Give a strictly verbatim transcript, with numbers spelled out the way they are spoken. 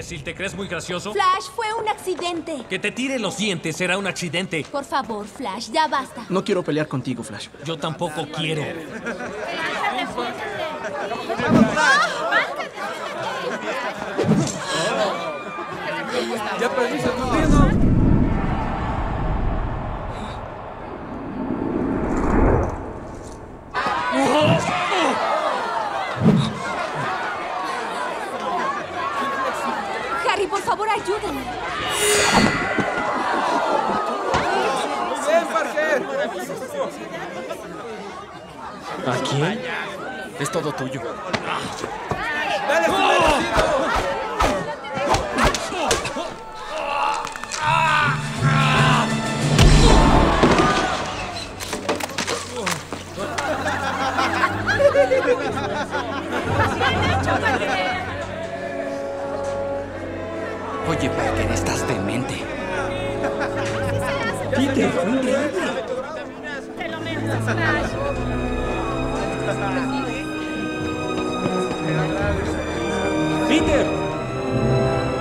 imbécil? ¿Te crees muy gracioso? Flash, fue un accidente. Que te tire los dientes será un accidente. Por favor, Flash, ya basta. No quiero pelear contigo, Flash. Yo tampoco quiero. ¡Ya perdiste tu turno! Harry, por favor, ayúdame. ¡Bien, Parker! ¿A quién? Es todo tuyo. ¡Dale, ¡Oh! Oye, Parker, estás demente. Peter, fue increíble. Te lo mereces, Flash. Peter.